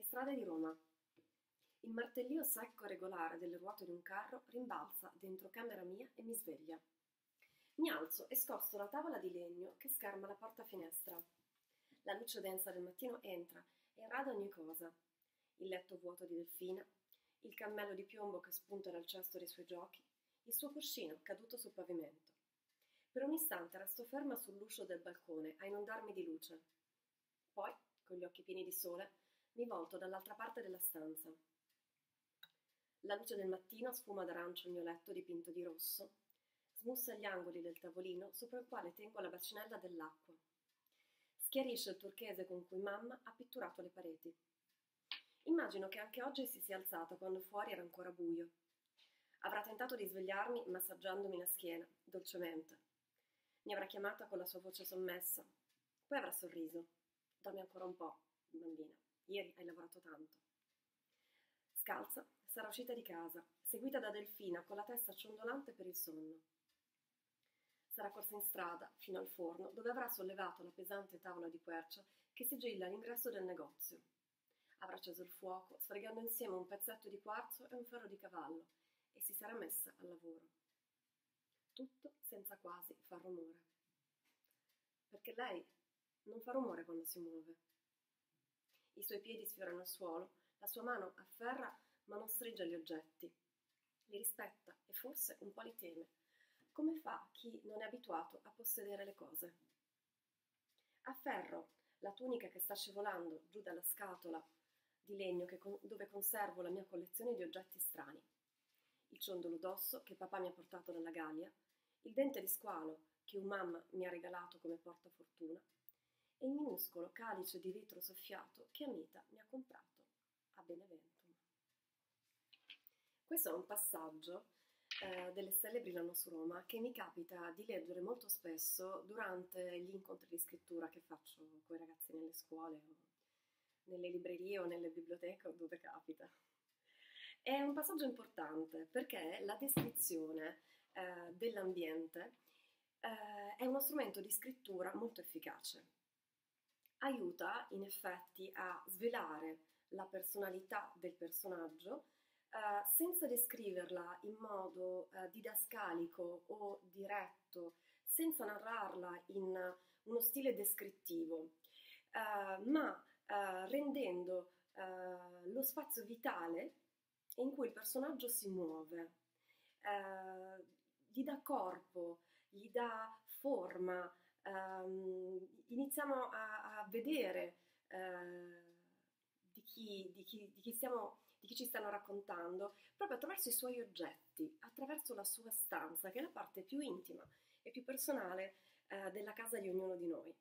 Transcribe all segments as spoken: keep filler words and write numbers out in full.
strade di Roma. Il martellio secco e regolare delle ruote di un carro rimbalza dentro camera mia e mi sveglia. Mi alzo e scosto la tavola di legno che scherma la porta-finestra. La luce densa del mattino entra e irrada ogni cosa. Il letto vuoto di Delfina, il cammello di piombo che spunta dal cesto dei suoi giochi, il suo cuscino caduto sul pavimento. Per un istante resto ferma sull'uscio del balcone a inondarmi di luce. Poi, con gli occhi pieni di sole, mi volto dall'altra parte della stanza. La luce del mattino sfuma d'arancio il mio letto dipinto di rosso, smussa gli angoli del tavolino sopra il quale tengo la bacinella dell'acqua. Schiarisce il turchese con cui mamma ha pitturato le pareti. Immagino che anche oggi si sia alzata quando fuori era ancora buio. Avrà tentato di svegliarmi massaggiandomi la schiena, dolcemente. Mi avrà chiamata con la sua voce sommessa. Poi avrà sorriso. Dormi ancora un po', bambina. Ieri hai lavorato tanto. Scalza, sarà uscita di casa, seguita da Delfina con la testa ciondolante per il sonno. Sarà corsa in strada fino al forno, dove avrà sollevato la pesante tavola di quercia che sigilla all'ingresso del negozio. Avrà acceso il fuoco, sfregando insieme un pezzetto di quarzo e un ferro di cavallo, e si sarà messa al lavoro. Tutto senza quasi far rumore. Perché lei non fa rumore quando si muove. I suoi piedi sfiorano il suolo, la sua mano afferra ma non stringe gli oggetti. Li rispetta e forse un po' li teme, come fa chi non è abituato a possedere le cose. Afferro la tunica che sta scivolando giù dalla scatola di legno che con- dove conservo la mia collezione di oggetti strani. Il ciondolo d'osso che papà mi ha portato dalla Gallia, il dente di squalo che un mamma mi ha regalato come portafortuna e il minuscolo calice di vetro soffiato che Amita mi ha comprato a Beneventum. Questo è un passaggio eh, delle Stelle brillano su Roma che mi capita di leggere molto spesso durante gli incontri di scrittura che faccio con i ragazzi nelle scuole o nelle librerie o nelle biblioteche o dove capita. È un passaggio importante perché la descrizione eh, dell'ambiente eh, è uno strumento di scrittura molto efficace. Aiuta in effetti a svelare la personalità del personaggio eh, senza descriverla in modo eh, didascalico o diretto, senza narrarla in uno stile descrittivo, eh, ma eh, rendendo eh, lo spazio vitale in cui il personaggio si muove, eh, gli dà corpo, gli dà forma, ehm, iniziamo a, a vedere eh, di, chi, di, chi, di, chi stiamo, di chi ci stanno raccontando proprio attraverso i suoi oggetti, attraverso la sua stanza, che è la parte più intima e più personale eh, della casa di ognuno di noi.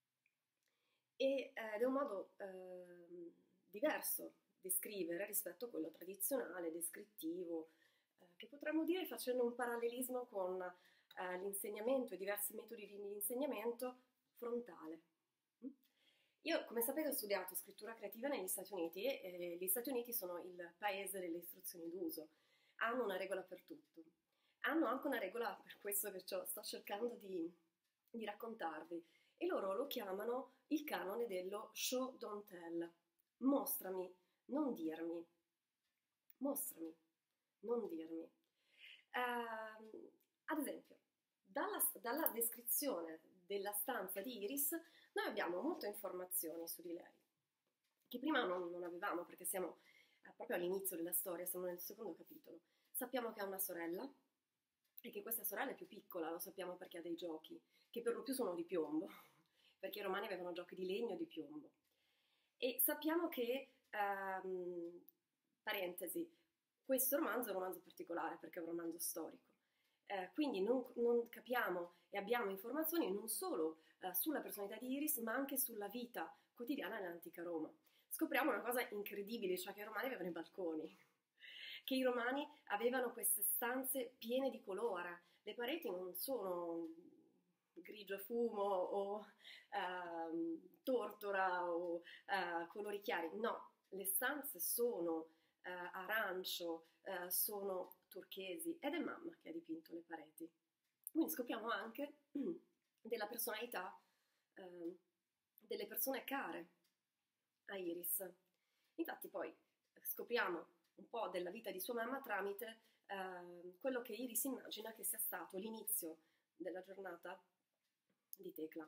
E, ed è un modo eh, diverso di scrivere rispetto a quello tradizionale, descrittivo, eh, che potremmo dire facendo un parallelismo con eh, l'insegnamento e diversi metodi di insegnamento frontale. Io, come sapete, ho studiato scrittura creativa negli Stati Uniti e gli Stati Uniti sono il paese delle istruzioni d'uso. Hanno una regola per tutto. Hanno anche una regola per questo che sto cercando di, di raccontarvi. E loro lo chiamano il canone dello show don't tell. Mostrami, non dirmi. Mostrami, non dirmi. Uh, ad esempio, dalla, dalla descrizione della stanza di Iris noi abbiamo molte informazioni su di lei, che prima non, non avevamo perché siamo eh, proprio all'inizio della storia, siamo nel secondo capitolo. Sappiamo che ha una sorella e che questa sorella è più piccola, lo sappiamo perché ha dei giochi, che per lo più sono di piombo, perché i romani avevano giochi di legno e di piombo. E sappiamo che, ehm, parentesi, questo romanzo è un romanzo particolare perché è un romanzo storico. Eh, quindi non, non capiamo e abbiamo informazioni non solo eh, sulla personalità di Iris, ma anche sulla vita quotidiana nell'antica Roma. Scopriamo una cosa incredibile, cioè che i romani avevano i balconi, che i romani avevano queste stanze piene di colore, le pareti non sono grigio fumo o ehm, tortora o eh, colori chiari, no, le stanze sono eh, arancio, eh, sono turchesi ed è mamma che ha dipinto le pareti. Quindi scopriamo anche della personalità eh, delle persone care a Iris. Infatti poi scopriamo un po' della vita di sua mamma tramite eh, quello che Iris immagina che sia stato l'inizio della giornata di Tecla.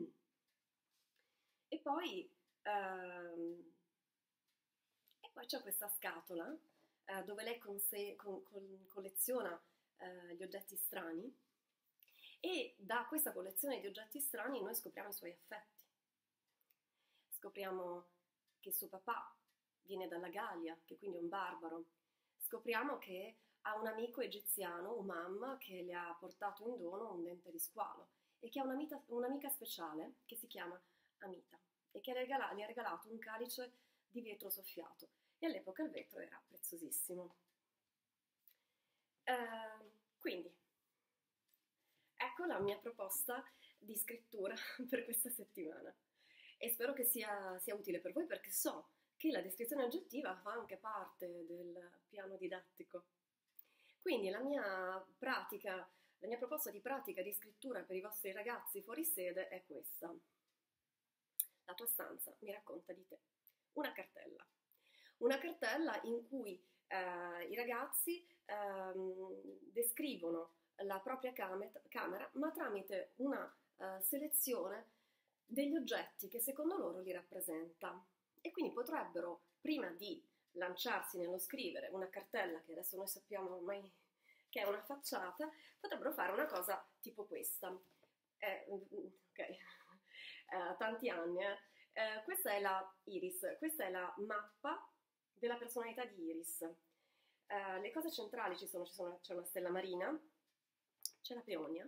E poi, ehm, e poi c'è questa scatola eh, dove lei con sé, con, con, colleziona eh, gli oggetti strani, e da questa collezione di oggetti strani noi scopriamo i suoi affetti. Scopriamo che suo papà viene dalla Gallia, che quindi è un barbaro. Scopriamo che ha un amico egiziano, Umam, che le ha portato in dono un dente di squalo e che ha un'amica, un'amica speciale che si chiama Amita e che le, regala, le ha regalato un calice di vetro soffiato, e all'epoca il vetro era preziosissimo. Eh, quindi, ecco la mia proposta di scrittura per questa settimana e spero che sia, sia utile per voi, perché so che la descrizione oggettiva fa anche parte del piano didattico. Quindi la mia pratica, la mia proposta di pratica di scrittura per i vostri ragazzi fuori sede è questa. La tua stanza mi racconta di te. Una cartella. Una cartella in cui eh, i ragazzi ehm, descrivono la propria camera, ma tramite una uh, selezione degli oggetti che secondo loro li rappresenta. E quindi potrebbero, prima di lanciarsi nello scrivere una cartella, che adesso noi sappiamo ormai che è una facciata, potrebbero fare una cosa tipo questa. Eh, ok, eh, tanti anni. Eh. Eh, questa è la Iris, questa è la mappa della personalità di Iris. Eh, le cose centrali ci sono, ci sono, c'è una stella marina, c'è la peonia,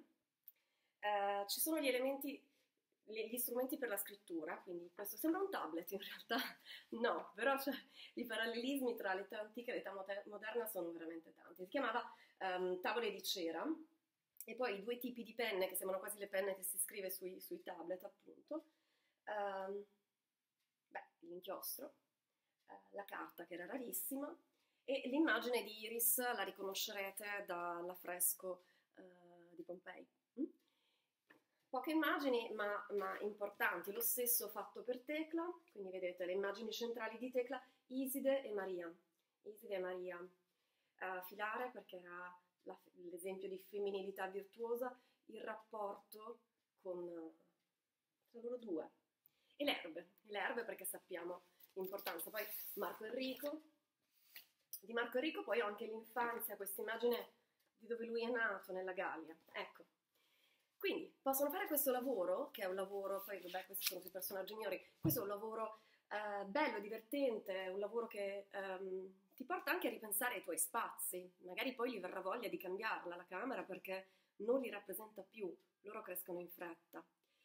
eh, ci sono gli elementi, gli strumenti per la scrittura, quindi questo sembra un tablet in realtà, no, però cioè, i parallelismi tra l'età antica e l'età moderna sono veramente tanti. Si chiamava um, tavole di cera, e poi i due tipi di penne che sembrano quasi le penne che si scrive sui, sui tablet, appunto, um, beh, l'inchiostro, uh, la carta che era rarissima, e l'immagine di Iris la riconoscerete dall'affresco uh, di Pompei. Mm? Poche immagini ma, ma importanti, lo stesso fatto per Tecla, quindi vedete le immagini centrali di Tecla, Iside e Maria. Iside e Maria, uh, filare perché era la, l'esempio di femminilità virtuosa, il rapporto con, tra loro due, e le erbe, le erbe perché sappiamo l'importanza. Poi Marco Enrico, di Marco Enrico poi ho anche l'infanzia, questa immagine di dove lui è nato, nella Gallia, ecco. Quindi possono fare questo lavoro, che è un lavoro, poi vabbè questi sono tutti personaggi minori, questo è un lavoro eh, bello, divertente, un lavoro che ehm, ti porta anche a ripensare ai tuoi spazi, magari poi gli verrà voglia di cambiarla la camera perché non li rappresenta più, loro crescono in fretta.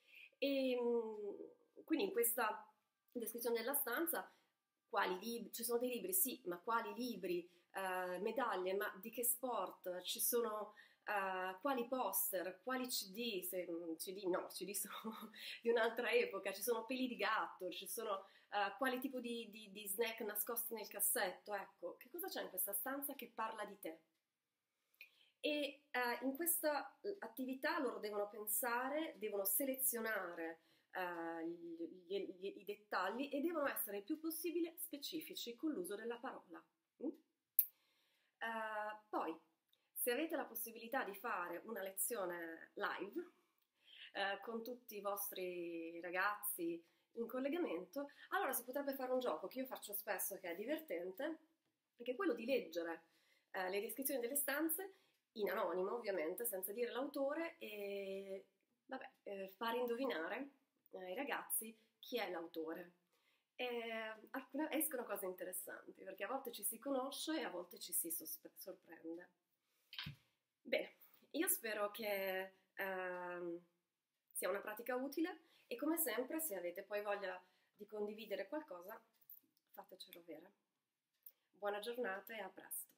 E quindi in questa descrizione della stanza, quali libri, ci sono dei libri, sì, ma quali libri, eh, medaglie, ma di che sport, ci sono... Uh, quali poster, quali C D, se, C D no, C D sono di un'altra epoca, ci sono peli di gatto, ci sono uh, quali tipo di, di, di snack nascosti nel cassetto, ecco, che cosa c'è in questa stanza che parla di te? E uh, in questa attività loro devono pensare, devono selezionare uh, gli, gli, i dettagli e devono essere il più possibile specifici con l'uso della parola. Mm? Uh, poi se avete la possibilità di fare una lezione live eh, con tutti i vostri ragazzi in collegamento, allora si potrebbe fare un gioco che io faccio spesso, che è divertente, che è quello di leggere eh, le descrizioni delle stanze in anonimo, ovviamente, senza dire l'autore, e vabbè, eh, fare indovinare eh, ai ragazzi chi è l'autore. E alcune, escono cose interessanti, perché a volte ci si conosce e a volte ci si sospe- sorprende. Bene, io spero che ehm, sia una pratica utile e come sempre se avete poi voglia di condividere qualcosa fatecelo avere. Buona giornata e a presto.